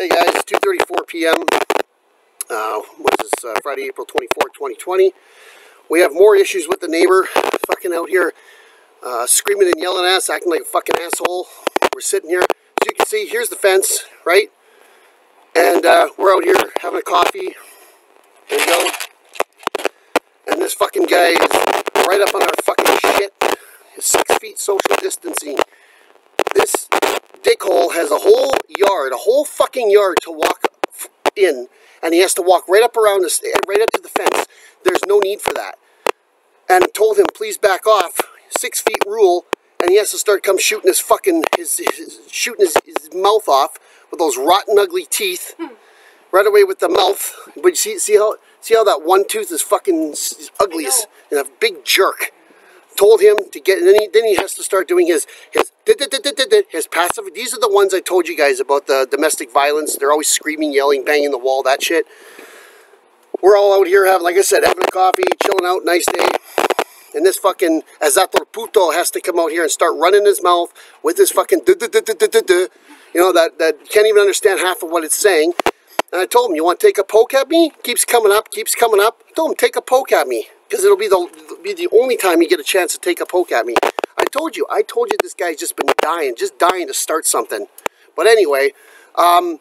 Hey guys, it's 2:34 p.m. What is this? Friday, April 24th, 2020. We have more issues with the neighbor fucking out here screaming and yelling at us, acting like a fucking asshole. We're sitting here. As you can see, here's the fence, right? And we're out here having a coffee. There you go. And this fucking guy is right up on our fucking shit. His 6 feet social distancing. This dickhole has a whole yard, a whole fucking yard to walk in, and he has to walk right up around this, right up to the fence. There's no need for that. And told him, please back off. 6 feet rule, and he has to start shooting his fucking shooting his mouth off with those rotten, ugly teeth. Right away with the mouth. But you see how that one tooth is fucking ugly, and a big jerk. Told him to get, and then he has to start doing his passive. These are the ones I told you guys about, the domestic violence. They're always screaming, yelling, banging the wall, that shit. We're all out here having, like I said, having a coffee, chilling out, nice day. And this fucking Azator Puto has to come out here and start running his mouth with his fucking you know, that can't even understand half of what it's saying. And I told him, you want to take a poke at me? Keeps coming up, keeps coming up. I told him, take a poke at me. Because it'll be the only time you get a chance to take a poke at me. I told you this guy's just been dying to start something. But anyway, what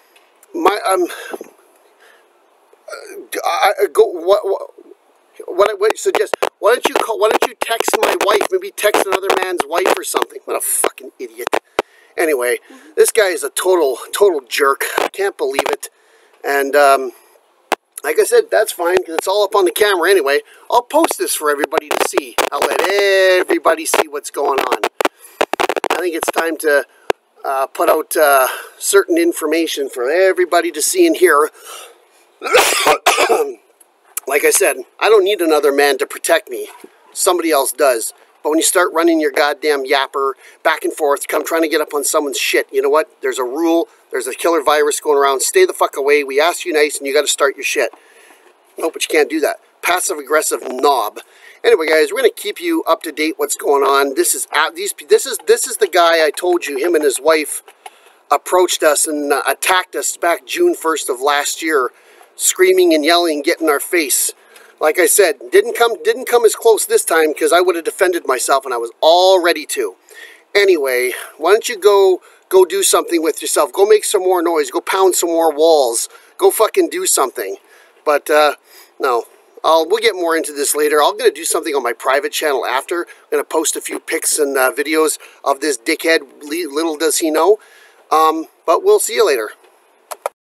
I would suggest, why don't you text my wife, maybe text another man's wife or something. What a fucking idiot. Anyway, this guy is a total jerk. I can't believe it. And like I said, that's fine, because it's all up on the camera anyway. I'll post this for everybody to see. I'll let everybody see what's going on. I think it's time to put out certain information for everybody to see and hear. Like I said, I don't need another man to protect me. Somebody else does. But when you start running your goddamn yapper back and forth, come trying to get up on someone's shit, you know what? There's a rule. There's a killer virus going around. Stay the fuck away. We asked you nice, and you got to start your shit. No, but you can't do that. Passive-aggressive knob. Anyway, guys, we're going to keep you up to date what's going on. This is the guy I told you, him and his wife approached us and attacked us back June 1st of last year, screaming and yelling, getting in our face. Like I said, didn't come as close this time, because I would have defended myself, and I was all ready to. Anyway, why don't you go do something with yourself? Go make some more noise. Go pound some more walls. Go fucking do something. But no, we'll get more into this later. I'm going to do something on my private channel after. I'm going to post a few pics and videos of this dickhead. Little does he know. But we'll see you later.